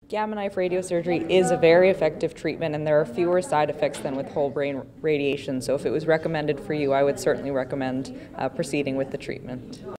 Gamma knife radiosurgery is a very effective treatment, and there are fewer side effects than with whole brain radiation. So if it was recommended for you, I would certainly recommend proceeding with the treatment.